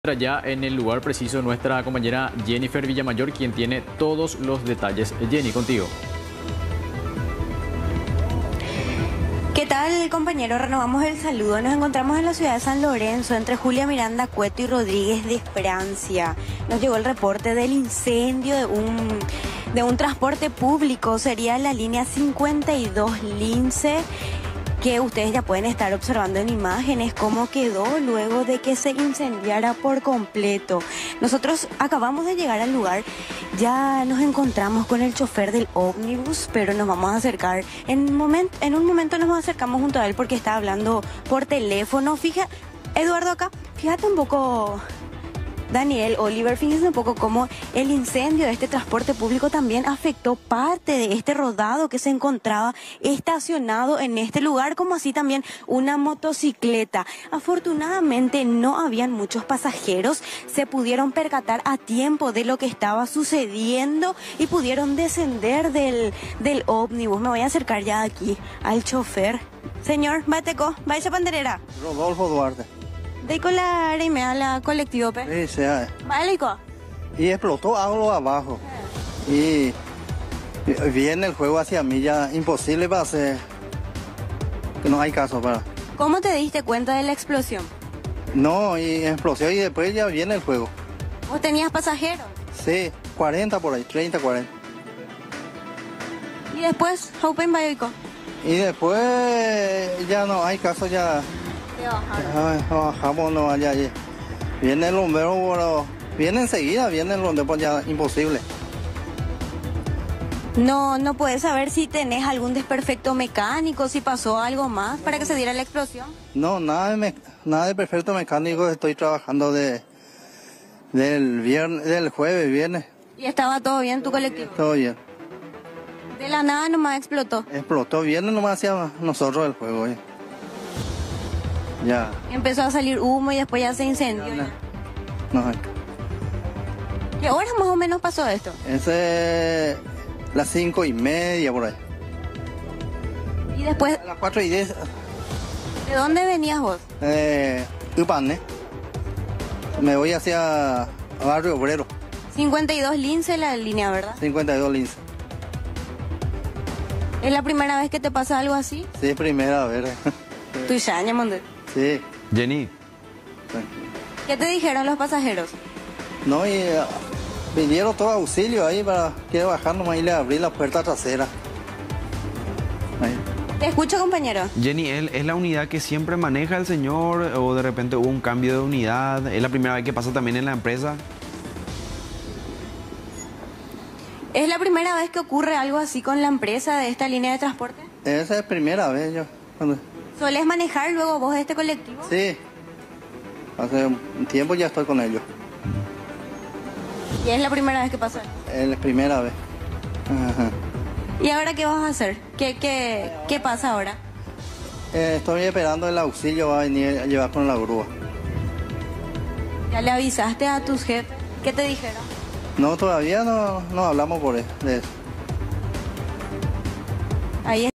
Ya en el lugar preciso nuestra compañera Jennifer Villamayor, quien tiene todos los detalles. Jenny, contigo. ¿Qué tal, compañero? Renovamos el saludo. Nos encontramos en la ciudad de San Lorenzo, entre Julia Miranda Cueto y Rodríguez de Francia. Nos llegó el reporte del incendio de un transporte público. Sería la línea 52 Lince, que ustedes ya pueden estar observando en imágenes cómo quedó luego de que se incendiara por completo. Nosotros acabamos de llegar al lugar, ya nos encontramos con el chofer del ómnibus, pero nos vamos a acercar. En un momento nos acercamos junto a él porque está hablando por teléfono. Eduardo, acá, fíjate un poco, Daniel, Oliver, fíjense un poco cómo el incendio de este transporte público también afectó parte de este rodado que se encontraba estacionado en este lugar, como así también una motocicleta. Afortunadamente no habían muchos pasajeros, se pudieron percatar a tiempo de lo que estaba sucediendo y pudieron descender del ómnibus. Me voy a acercar ya aquí al chofer. Señor, Bateco, vaya panderera. Rodolfo Duarte. De con la remea la colectivo, pe. Sí, sea. Vale, Y explotó algo abajo. Y viene el juego hacia mí, ya imposible para hacer. Que no hay caso para. ¿Cómo te diste cuenta de la explosión? No, y explosión y después ya viene el juego. ¿Vos tenías pasajeros? Sí, 40 por ahí, 30, 40. Y después, Open Bayoico. Y después ya no hay caso, ya. Te bajaron. Bajamos, no allá. Viene el bombero, pero viene enseguida, viene el bombero, ya imposible. No puedes saber si tenés algún desperfecto mecánico, si pasó algo más para que se diera la explosión. No, nada de perfecto mecánico, estoy trabajando del jueves, viernes. ¿Y estaba todo bien tu colectivo? Todo bien. De la nada nomás explotó. Explotó, viernes nomás hacia nosotros el juego. Ya. Empezó a salir humo y después ya se incendió. No. ¿Qué horas más o menos pasó esto? Ese las 5:30 por ahí. Y después, A las 4:10. ¿de dónde venías vos? Upané. Me voy hacia Barrio Obrero. 52 Lince la línea, ¿verdad? 52 Lince. ¿Es la primera vez que te pasa algo así? Sí, primera vez. Tu yaña, monde. Sí. Jenny, ¿Qué te dijeron los pasajeros? No, y vinieron todo auxilio ahí para que bajar nomás y le abrí la puerta trasera. Ahí. Te escucho, compañero. Jenny, ¿es la unidad que siempre maneja el señor o de repente hubo un cambio de unidad? ¿Es la primera vez que pasa también en la empresa? ¿Es la primera vez que ocurre algo así con la empresa de esta línea de transporte? Esa es primera vez yo. ¿Solés manejar luego vos este colectivo? Sí. Hace un tiempo ya estoy con ellos. ¿Y es la primera vez que pasa? Es la primera vez. Ajá. ¿Y ahora qué vas a hacer? ¿Qué pasa ahora? Estoy esperando el auxilio, va a venir a llevar con la grúa. ¿Ya le avisaste a tus jefes? ¿Qué te dijeron? No, todavía no hablamos de eso. Ahí